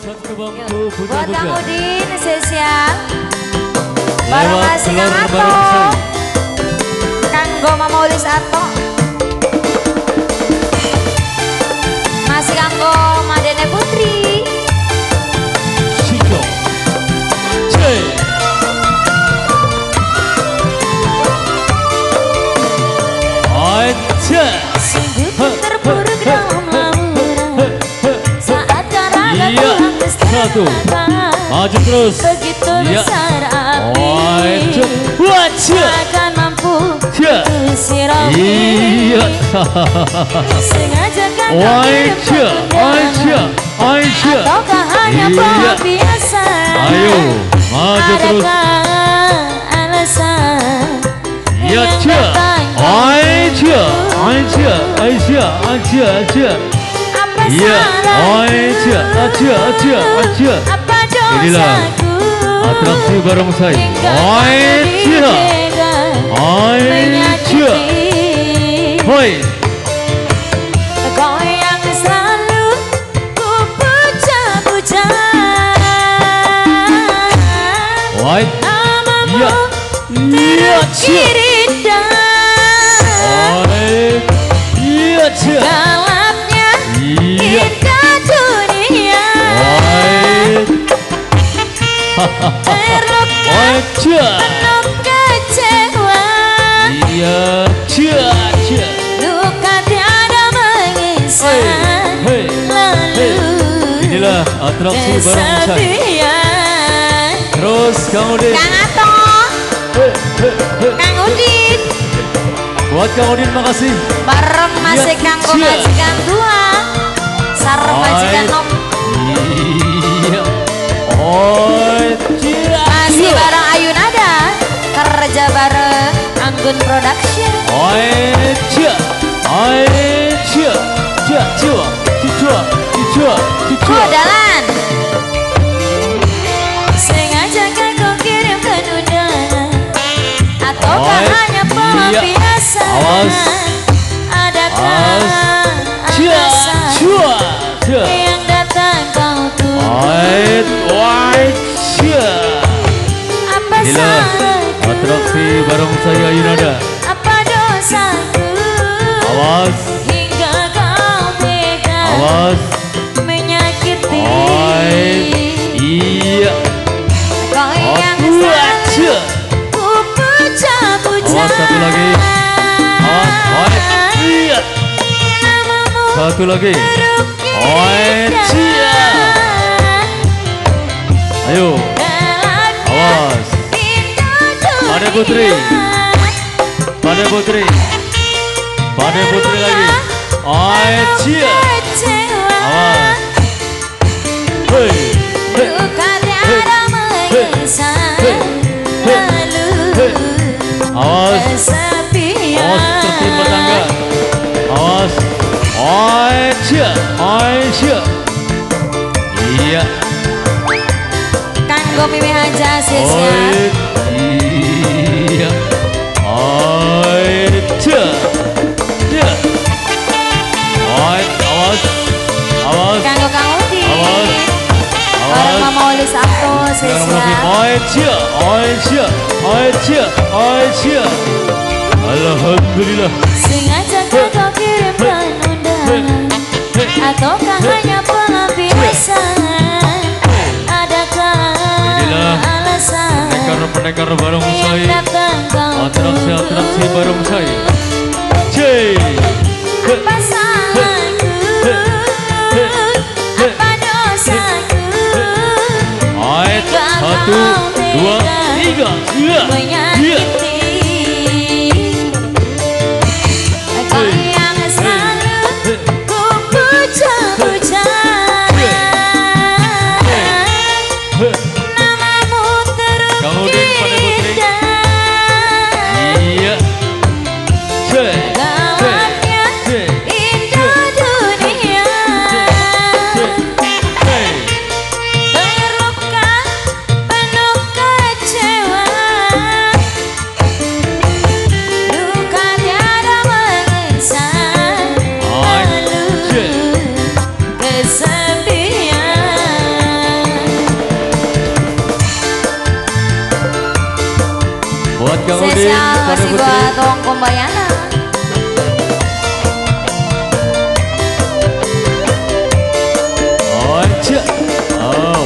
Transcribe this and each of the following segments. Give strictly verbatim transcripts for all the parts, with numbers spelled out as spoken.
loncat ke bangku buat buka-buka. Kang Udin spesial. Bareng kasih Kang Ato. Kanggo Mama Ulis Ato. Masih kanggo Madene Putri. Chico. C. Aja. Sungguh terpuruk dalam lamunan. Saat karena Iya. Satu. Maju terus. begitu Iya. besar api. Aja. Wajah. Akan mampu Ya. usir api. Iya. Sengaja kan Aja. Aja. Aja. ataukah hanya Iya. pelampiasan? Ayo, maju terus. Adakah alasan Ya, yang aja. datang Aja. Aja. Aja. Aja. Aja. apa Iya. salahku? Aja. Aja. Aja. Aja. Apa dosaku? Inilah atraksi barongsai. Hingga Aja. tega Aja. menyakiti. Hoi. Kau yang selalu ku puja-puja. Hoi. Namamu Iya. Iya. Kirida. Hoi. Iya. Gelapnya Iya. indah dunia. Hoi. Terluka Aja. penuh kecewa. Iya. Aja. Luka tiada mengisah. Hei. Lalu Inilah atraksi barongsai. kesedihan. Terus Kang Udin. Kang Ato, Hei, hei, hei. Kang Udin, Buat Kang Udin makasih. bareng masih Iya, Kang iya. majikan tua, sareng majikan Hai. nom, Iya. Oh, iya. masih bareng Ayu Nada, kerja bareng Anggun Production. Aja. Aja. Ja, ja. Cicua. Cicua. Cicua. Kodalan. Sengaja kan kau kirimkan undangan, ataukah Hai. hanya Iya. pelampiasan? Awas. Adakah Ja. alasan Cua. Ja. yang datang kau tunggu? Aja. Apa Inilah salahku? atraksi barongsai Ayunada. Apa dosaku? Awas. Hingga kau tega Awas. menyakiti. Oi. Iya. Kau yang Aku selalu aja. ku puja-puja. Awas, satu lagi. Awas. Oi. Iya. Namamu Satu lagi. Oi. Cia. Ayo. Awas. Pada Putri. Pada Putri. Pada Putri lagi. Oi. Cia. Awas. Hei. Hei. Luka tiada mengisah. Hei. Hei. Lalu Hei. Awas. kesepian. Awas tertimpa tangga. Awas. Aja. Aja. Iya. Kanggo Mimi Haja sis ya. Oi. Iya. Aja. Iya. Oi. Awas. Awas. Kanggo Kang Udin. Awas. Bareng Awas. Mama Ulis Ato sis Sekarang ya. lagi. Aja. Aja. Aja. Aja. Alhamdulillah. Sengaja kan kau kirimkan undangan, ataukah hanya pelampiasan? Adakah Inilah alasan Pendekar-pendekar yang barongsai. datang kau Atraksi-atraksi tunggu? barongsai. C. Apa salahku? Apa dosaku? Ait. Satu, dua, tiga. Iya. Iya. Menyakiti. Kau yang selalu ku puja-puja. Namamu terus Kang Udin, Pada Putri. indah. Iya. C. Gelapnya C. indah dunia. Hey. Terluka penuh kecewa. buat Kang Udin, spesial pada masih Putri. buat Wong Kombayana. Oh, cek. Oh.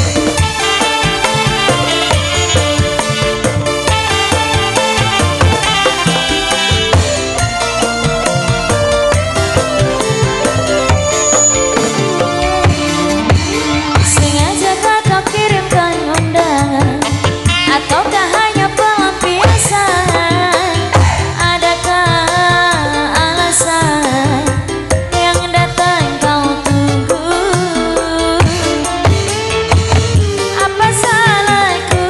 Sengaja kau kirimkan undangan ataukah hanya pelampiasan? Adakah alasan yang datang kau tunggu? Apa salahku?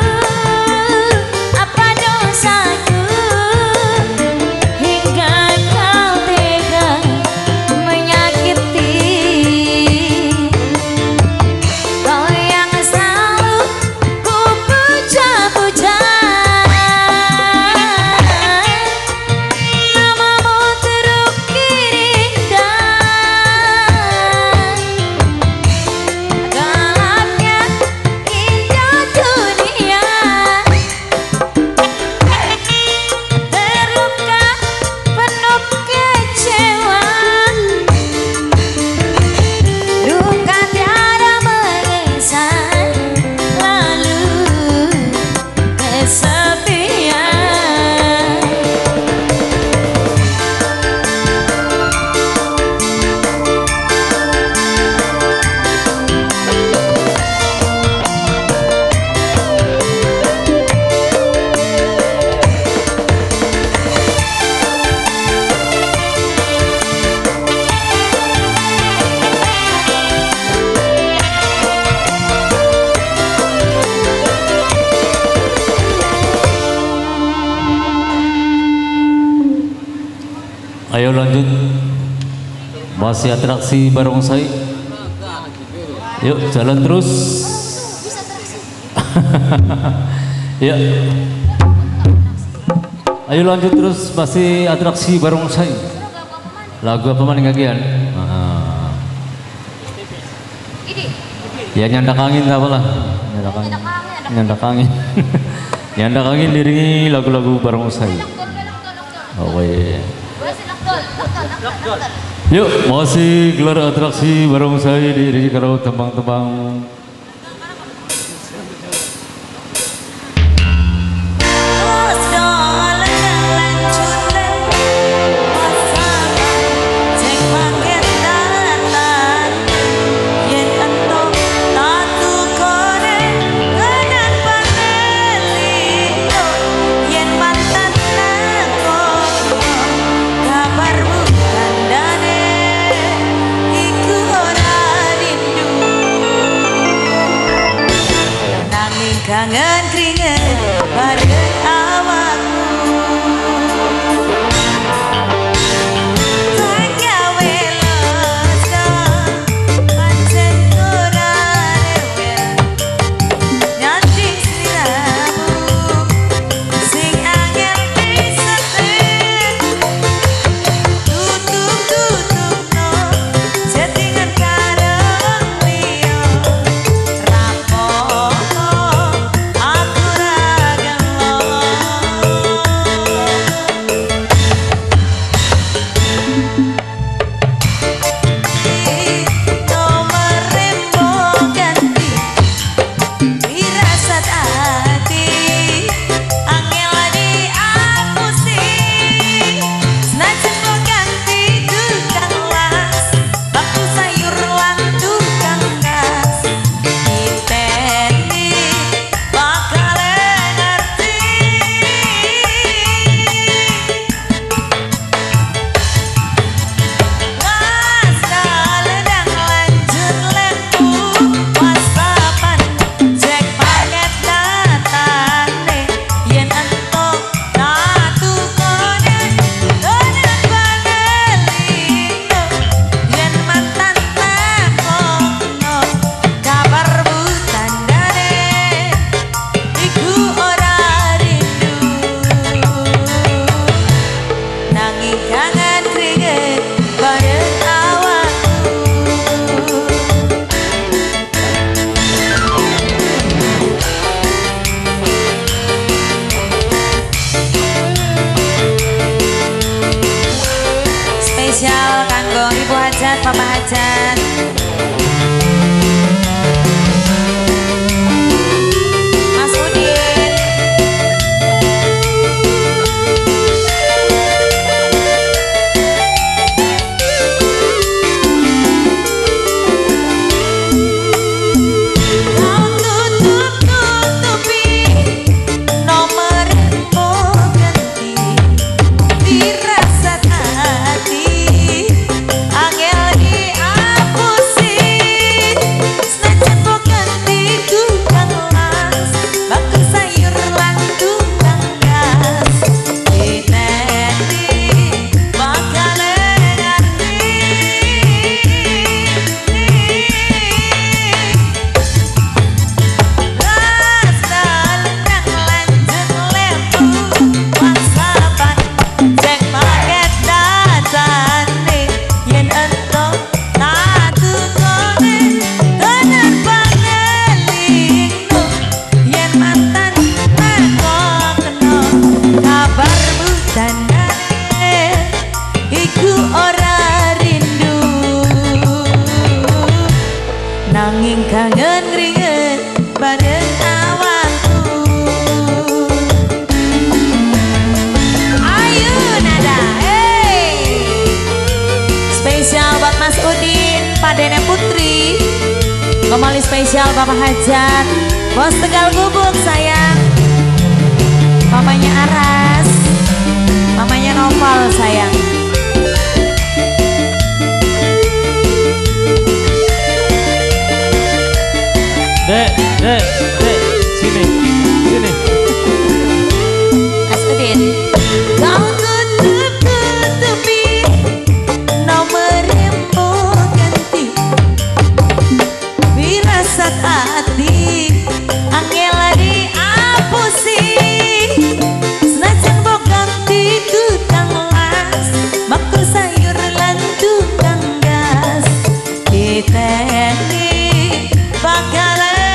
Apa dosaku? Hingga kau tega menyakiti. Kau yang selalu ku puja-puja, namamu terukir indah, gelapnya indah dunia. Terluka penuh kecewa, duka tiada mengesan, lalu kesepian. Ayo lanjut. Masih atraksi barongsai. Yuk jalan terus. Ya. Ayo lanjut terus, masih atraksi barongsai. Lagu apa maning kagian? Ah. Ya nyandak angin tak apalah. Nyandak angin. Nyandak angin. Nyandak angin diringi lagu-lagu barongsai. Oh iya. Yuk, masih gelar atraksi barongsai diiringi karo tembang-tembang. Kangen keringet pada awakmu, tak gawe losa pancen ora rewel, nyanyi sliramu sing angel disetir, tutup-tutupno settingan karo liya rapopo. nanging kangen ringet bareng awakku. Ayo nada, hey. Spesial buat Mas Udin, Pak Dene Putri, kembali spesial Bapak Hajat, Bos Tegal Gubuk sayang, papanya Aras, mamanya Noval sayang. Dek, dek, dek, sini, sini. Mas Udin. Kau tutup-tutupi nomor rembuk ganti firasat hati angela diapusi senajan mbok ganti tukang las bakul sayur lan tukang gas diteni bakal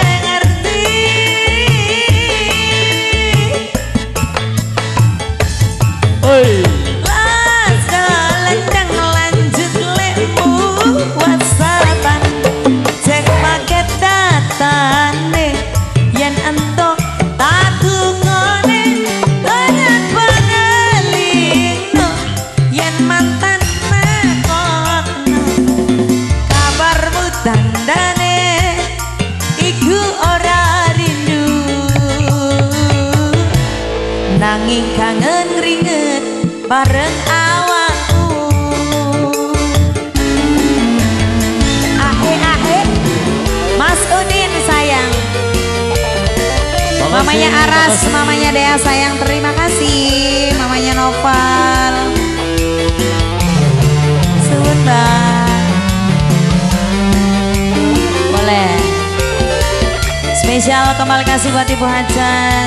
Oi. las lendang lanjut lemu whatsappan cek paket datane yen entuk tatungone dengan pangelingno yen mantan nakokno kabarmu tandane iku ora rindu nanging kangen ringet bareng awakku. Ahe ahe Mas Udin sayang, Makasih, mamanya Aras, makasih. mamanya Dea sayang, terima kasih, mamanya Noval. Suwun bang, boleh. Spesial kembali kasih buat Ibu Hajat.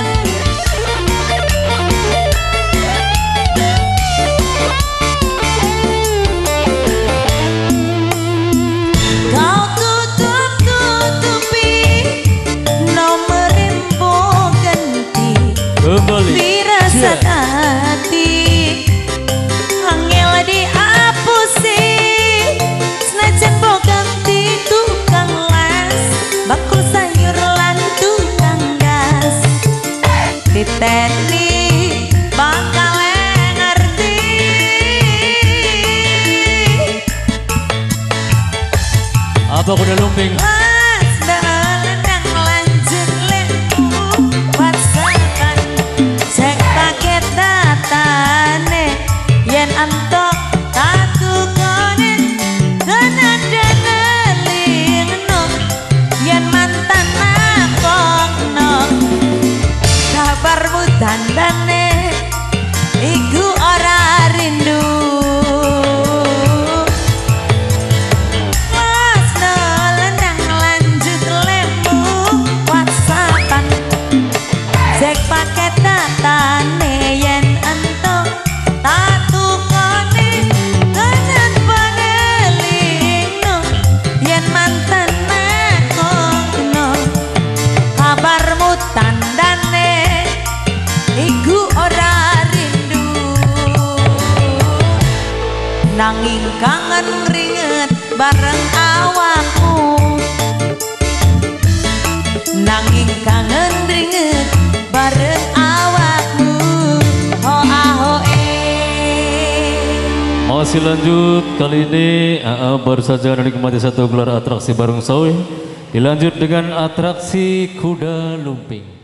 Kau tutup-tutupi nomor rembuk ganti Kembali. firasat Yeah. hati angel diapusi senajan mbok ganti tukang las bakul sayur lan tukang gas diteni bakal ngerti. Apa kuda lumping? Las lendang lanjut lemu whatsappan cek paket datane yen antok tatungone tenan denelingno yen mantan nakokno kabarmu tandane iku ora rindu. Cek paket datane yen entuk tatukone tenan panelingno yen mantan nakokno kabarmu tandane iku ora rindu nanging kangen ringet bareng awakku nanging kangen ringet bareng awakmu ho aho eh. Masih lanjut kali ini uh, baru saja menikmati satu gelar atraksi barongsai. Dilanjut dengan atraksi kuda lumping.